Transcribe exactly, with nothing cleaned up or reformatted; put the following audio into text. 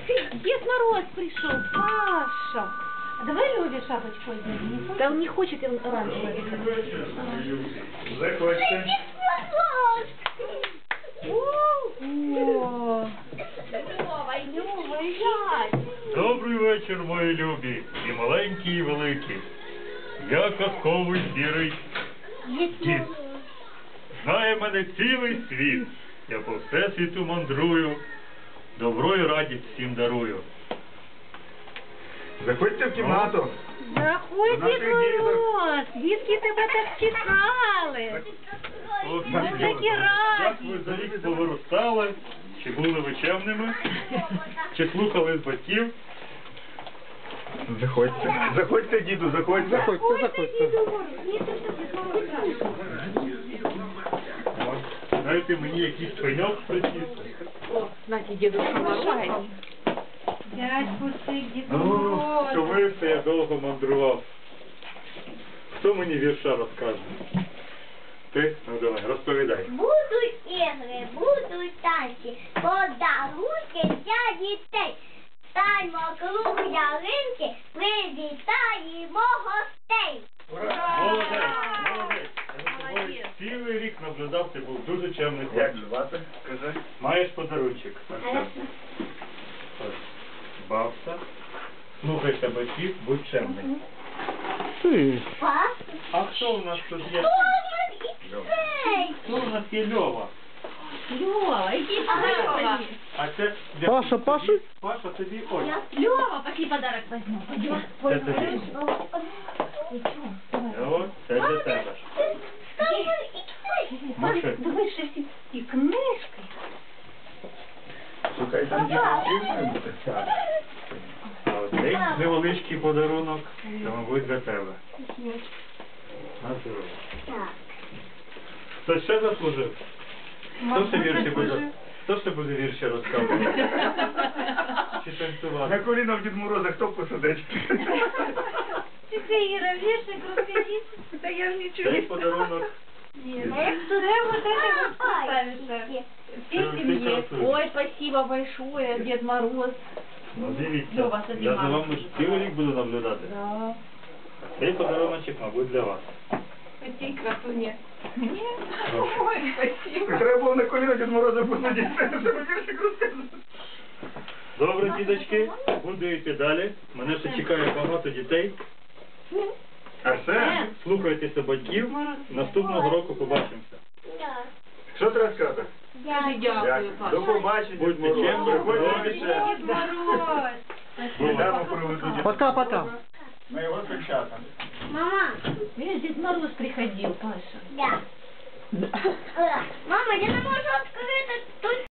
Дед Мороз пришел, Паша. А давай Леве шапочку оденем. Да он не хочет, он оранжевый. Заходьте. О, Лёва, Лёва, Добрий вечір, мої любі, і маленькі, і великі. Я казковий сірий дід. Знає мене цілий світ. Я по всесвіту мандрую, добро і радість всім дарую. Заходьте в кімнату. Заходь, До наших Дед Мороз, діток. дітки тебе так чекали. Ох, Ми дітки, такі Як раді. ви за рік повиростали, чи були ви чемними, чи слухали з батьків? Заходьте. Заходьте, діду, заходьте. Заходьте, заходьте. От, дайте мені якийсь пеньок присісти. О, знаете, Дедушка Мороз. Дядьку Сик, Дед Ну, Мороз. що вився, я довго мандрував. Хто мені вірша розкаже? Ти? Ну давай, розповідай. Будуть ігри, будуть танці, подарунки для дітей. Станьмо круг ялинки, привітаємо гостей. Молодець, молодець. Я за тобою цілий рік наблюдав, ти був дуже чемний Як хлопчик. звати? Кажи. Маєш подарунчик. Ось. Бався. Слухайся батьків, будь чемний. Папа, А хто у нас тут є? цей. Хто у нас є Льова? Лёва, иди Лёва. сюда. А це... Паша, тобі- Паша? Паша, тобі ось. Лёва, пошли подарок возьмем. Пойдем. Це тобі. Ось, це для тебе. Маши. Дивись, що всі і книжки. Шукай там дітей має бути. А оцей невеличкий подарунок, це, мабуть, для тебе. На здоров'я. Так. Хто ще заслужив? Хто ще вірші буде? Хто ще буде вірші розказувати? Чи На танцювати? коліна в Дід Мороза хто посадить? Ты, Ира, вешай, расскажи. Да я же ничего Цей подарунок. Нет. Ты вот это вот поставишь. Всей Ты- ты семье. красуешь. Ой, спасибо большое, Дед Мороз. Ну, дивіться, Льова, я сади за маму. вами ж цілий рік буду наблюдати. Да. Цей подаруночок, мабуть, для вас. Спаси красуне. Ой, Не треба було на коліна Дід Мороза посадити. Треба віршик розказувати. Добре, діточки, буду йти далі. Мене ще чекає багато дітей. А все? Слухайтеся батьків. Наступного року побачимося. Так. Що треба сказати? Скажи дякую, Дякую. До Паша. побачення, Дід Будьте Мороз. чемні, Приходьте ще. Дед Мороз. Йдемо проведу Дід Пока-пока. на його свячата. Мама, Видишь, Дед Мороз приходил, Паша. да. Мама, я не можу відкрити тут